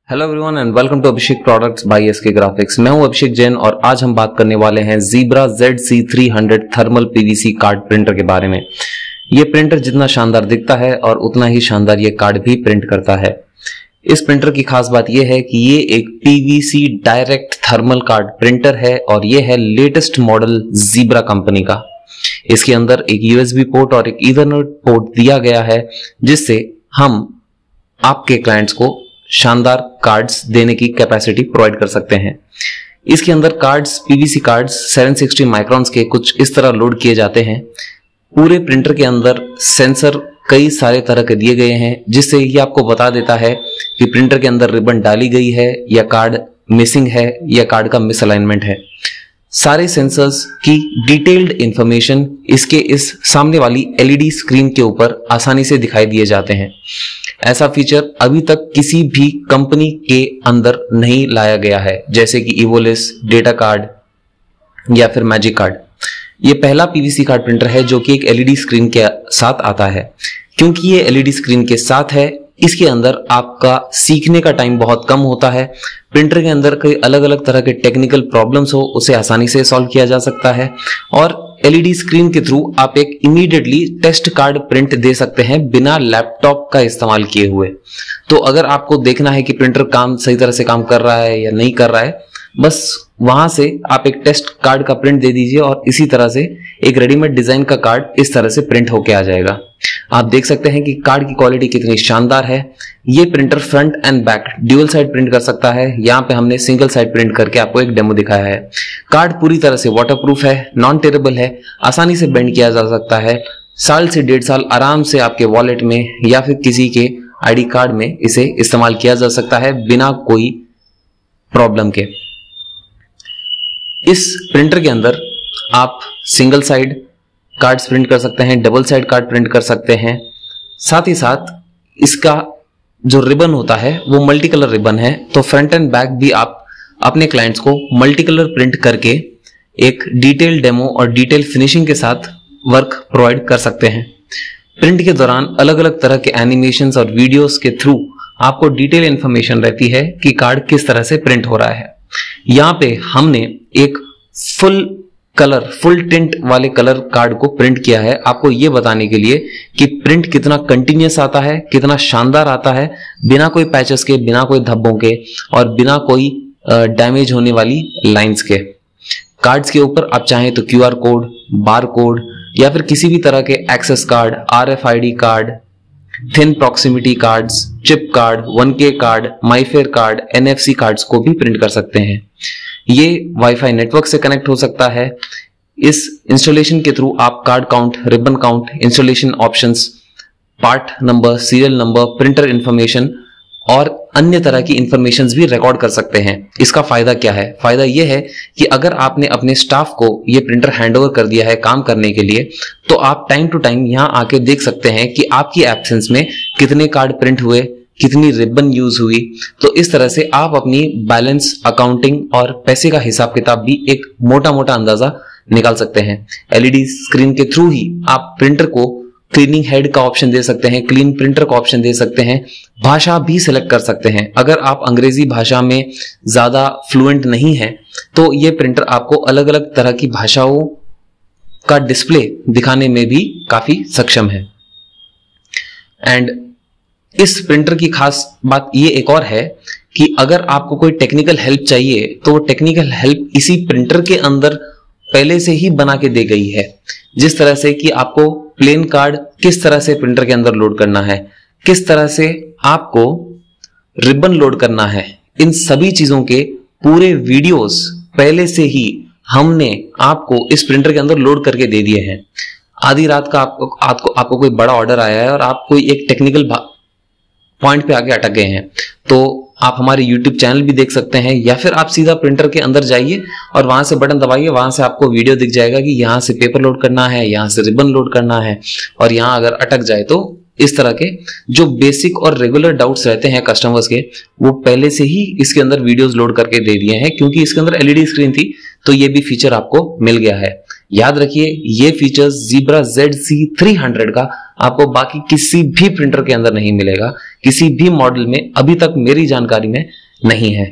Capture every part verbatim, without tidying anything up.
Hello everyone and welcome to Abhishek products by SK graphics. मैं हूं अभिषेक जैन और आज हम बात करने वाले हैं Zebra Z C three hundred thermal PVC card printer के बारे में। ये प्रिंटर जितना शानदार दिखता है और उतना ही शानदार ये कार्ड भी प्रिंट करता है। इस प्रिंटर की खास बात यह है कि ये एक PVC direct thermal card printer है और ये है लेटेस्ट मॉडल ज़ीब्रा कंपनी का। इसके अंदर एक यूएसबी पोर्ट और एक ईथरनेट पोर्ट दिया गया है जिससे हम आपके क्लाइंट्स को शानदार कार्ड्स देने की कैपेसिटी प्रोवाइड कर सकते हैं। इसके अंदर cards PVC cards seven sixty microns के कुछ इस तरह लोड किए जाते हैं। पूरे प्रिंटर के अंदर सेंसर कई सारे तरह के दिए गए हैं जिससे ये आपको बता देता है कि प्रिंटर के अंदर रिबन डाली गई है या कार्ड मिसिंग है या कार्ड का मिसअलाइनमेंट है। सारे सेंसर्स की डिटेल्ड इंफॉर्मेशन इसके इस सामने वाली एलईडी स्क्रीन के ऊपर आसानी से दिखाई दिए जाते हैं। ऐसा फीचर अभी तक किसी भी कंपनी के अंदर नहीं लाया गया है, जैसे कि इवोलिस, डेटा कार्ड या फिर मैजिक कार्ड। ये पहला पीवीसी कार्ड प्रिंटर है जो कि एक एलईडी स्क्रीन के साथ आता है। क्योंकि ये एलईडी स्क्रीन के साथ है, इसके अंदर आपका सीखने का टाइम बहुत कम होता है। प्रिंटर के अंदर कई अलग अलग तरह के टेक्निकल प्रॉब्लम्स हो उसे आसानी से सॉल्व किया जा सकता है और एलईडी स्क्रीन के थ्रू आप एक इमीडिएटली टेस्ट कार्ड प्रिंट दे सकते हैं बिना लैपटॉप का इस्तेमाल किए हुए। तो अगर आपको देखना है कि प्रिंटर काम सही तरह से काम कर रहा है या नहीं कर रहा है, बस वहां से आप एक टेस्ट कार्ड का प्रिंट दे दीजिए और इसी तरह से एक रेडीमेड डिजाइन का कार्ड इस तरह से प्रिंट होके आ जाएगा। आप देख सकते हैं कि कार्ड की क्वालिटी कितनी शानदार है। ये printer front end back dual side print कर सकता है। यहाँ पे हमने सिंगल साइड प्रिंट करके आपको एक डेमो दिखाया है। कार्ड पूरी तरह से वाटरप्रूफ है, नॉन टेरेबल है, आसानी से बेंड किया जा सकता है। साल से डेढ़ साल आराम से आपके वॉलेट में या फिर किसी के आईडी कार्ड में इसे इस्तेमाल किया जा सकता है बिना कोई प्रॉब्लम के। इस प्रिंटर के अंदर आप सिंगल साइड कार्ड्स प्रिंट कर सकते हैं, डबल साइड कार्ड प्रिंट कर सकते हैं। साथ ही साथ इसका जो रिबन होता है वो मल्टी कलर रिबन है, तो फ्रंट एंड बैक भी आप अपने क्लाइंट्स को मल्टी कलर प्रिंट करके एक डिटेल डेमो और डिटेल फिनिशिंग के साथ वर्क प्रोवाइड कर सकते हैं। प्रिंट के दौरान अलग अलग तरह के एनिमेशंस और वीडियोस के थ्रू आपको डिटेल इंफॉर्मेशन रहती है कि कार्ड किस तरह से प्रिंट हो रहा है। यहाँ पे हमने एक फुल कलर फुल टिंट वाले कलर कार्ड को प्रिंट किया है आपको ये बताने के लिए कि प्रिंट कितना कंटिन्यूअस आता है, कितना शानदार आता है, बिना कोई पैचेस के, बिना कोई धब्बों के और बिना कोई डैमेज होने वाली लाइंस के। कार्ड्स के ऊपर आप चाहें तो क्यूआर कोड, बार कोड या फिर किसी भी तरह के access card, RFID card, thin proximity cards, chip card, one K card, MIFARE card, NFC cards को भी प्रिंट कर सकते हैं। ये वाईफाई नेटवर्क से कनेक्ट हो सकता है। इस इंस्टॉलेशन के थ्रू आप card count, ribbon count, installation options, part number, serial number, printer information और अन्य तरह की इंफॉर्मेशंस भी रिकॉर्ड कर सकते हैं। इसका फायदा क्या है? फायदा यह है कि अगर आपने अपने स्टाफ को ये प्रिंटर हैंडओवर कर दिया है काम करने के लिए, तो आप टाइम टू टाइम यहाँ आके देख सकते हैं कि आपकी एब्सेंस में कितने कार्ड प्रिंट हुए, कितनी रिबन यूज हुई। तो इस तरह से आप अपनी बैलेंस, अकाउंटिंग और पैसे का हिसाब किताब भी एक मोटा मोटा अंदाजा निकाल सकते हैं। एलईडी स्क्रीन के थ्रू ही आप प्रिंटर को क्लीनिंग हेड का ऑप्शन दे सकते हैं, क्लीन प्रिंटर का ऑप्शन दे सकते हैं, भाषा भी सिलेक्ट कर सकते हैं। अगर आप अंग्रेजी भाषा में ज्यादा फ्लुएंट नहीं है तो ये प्रिंटर आपको अलग अलग तरह की भाषाओं का डिस्प्ले दिखाने में भी काफी सक्षम है। एंड इस प्रिंटर की खास बात ये एक और है कि अगर आपको कोई टेक्निकल हेल्प चाहिए तो वो टेक्निकल हेल्प इसी प्रिंटर के अंदर पहले से ही बना के दी गई है। जिस तरह से कि आपको प्लेन कार्ड किस तरह से प्रिंटर के अंदर लोड करना है, किस तरह से आपको रिबन लोड करना है, इन सभी चीजों के पूरे वीडियोस पहले से ही हमने आपको इस प्रिंटर के अंदर लोड करके दे दिए हैं। आधी रात का आपको आपको आपको कोई बड़ा ऑर्डर आया है और आप कोई एक टेक्निकल पॉइंट पे आके अटक गए हैं, तो आप हमारे यूट्यूब चैनल भी देख सकते हैं या फिर आप सीधा प्रिंटर के अंदर जाइए और वहां से बटन दबाइए। वहां से आपको वीडियो दिख जाएगा कि यहाँ से पेपर लोड करना है, यहाँ से रिबन लोड करना है और यहाँ अगर अटक जाए तो इस तरह के जो बेसिक और रेगुलर डाउट्स रहते हैं कस्टमर्स के, वो पहले से ही इसके अंदर वीडियोस लोड करके दे दिए हैं। क्योंकि इसके अंदर एलईडी स्क्रीन थी तो ये भी फीचर आपको मिल गया है। याद रखिए ये features Zebra Z C three hundred का आपको बाकी किसी भी प्रिंटर के अंदर नहीं मिलेगा। किसी भी मॉडल में अभी तक मेरी जानकारी में नहीं है।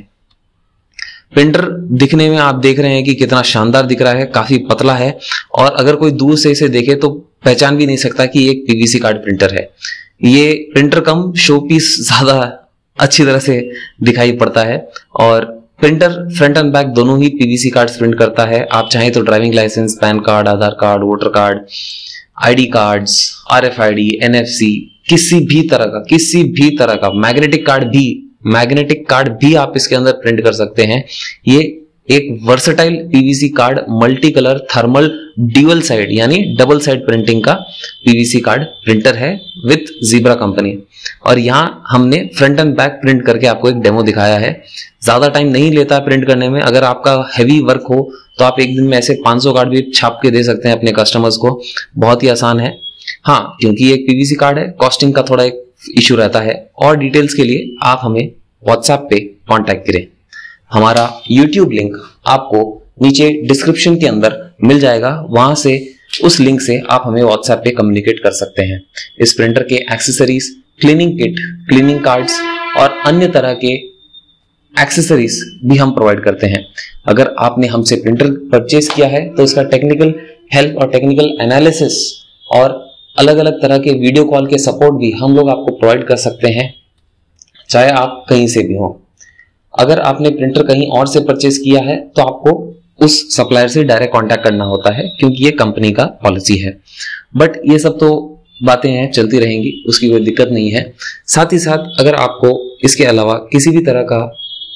प्रिंटर दिखने में आप देख रहे हैं कि कितना शानदार दिख रहा है, काफी पतला है और अगर कोई दूर से इसे देखे तो पहचान भी नहीं सकता कि एक पीवीसी कार्ड प्रिंटर है। ये प्रिंटर कम शो पीस ज्यादा अच्छी तरह से दिखाई पड़ता है और प्रिंटर फ्रंट एंड बैक दोनों ही पीवीसी कार्ड्स प्रिंट करता है। आप चाहें तो driving licence, PAN card, Aadhaar card, voter card, ID cards, RFID, NFC, किसी भी तरह का किसी भी तरह का मैग्नेटिक कार्ड भी मैग्नेटिक कार्ड भी आप इसके अंदर प्रिंट कर सकते हैं। ये एक versatile PVC card multi colour thermal dual side यानी डबल साइड प्रिंटिंग का पीवीसी कार्ड प्रिंटर है विथ ज़ीब्रा कंपनी। और यहां हमने फ्रंट एंड बैक प्रिंट करके आपको एक डेमो दिखाया है। ज्यादा टाइम नहीं लेता प्रिंट करने में। अगर आपका हैवी वर्क हो तो आप एक दिन में ऐसे पाँच सौ कार्ड भी छाप के दे सकते हैं अपने कस्टमर्स को। बहुत ही आसान है। हाँ, क्योंकि एक पीवीसी कार्ड है, कॉस्टिंग का थोड़ा एक इशू रहता है। और डिटेल्स के लिए आप हमें व्हाट्सएप पे कांटेक्ट करें। हमारा यूट्यूब लिंक आपको नीचे डिस्क्रिप्शन के अंदर मिल जाएगा, वहां से उस लिंक से आप हमें व्हाट्सएप पे कम्युनिकेट कर सकते हैं। इस प्रिंटर के accessories, cleaning kit, cleaning cards और अन्य तरह के एक्सेसरीज भी हम प्रोवाइड करते हैं। अगर आपने हमसे प्रिंटर परचेज किया है तो इसका टेक्निकल हेल्प और टेक्निकल एनालिसिस और अलग अलग तरह के वीडियो कॉल के सपोर्ट भी हम लोग आपको प्रोवाइड कर सकते हैं, चाहे आप कहीं से भी हो। अगर आपने प्रिंटर कहीं और से परचेज किया है तो आपको उस सप्लायर से डायरेक्ट कांटेक्ट करना होता है, क्योंकि ये कंपनी का पॉलिसी है। बट ये सब तो बातें हैं, चलती रहेंगी, उसकी कोई दिक्कत नहीं है। साथ ही साथ अगर आपको इसके अलावा किसी भी तरह का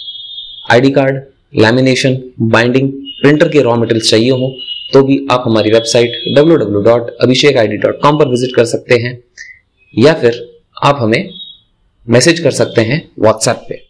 ID card, lamination, binding, printer के रॉ मटेरियल्स चाहिए हो तो भी आप हमारी website W W W dot Abhishek I D dot com पर विजिट कर सकते हैं या फिर आप हमें मैसेज कर सकते हैं व्हाट्सएप पे।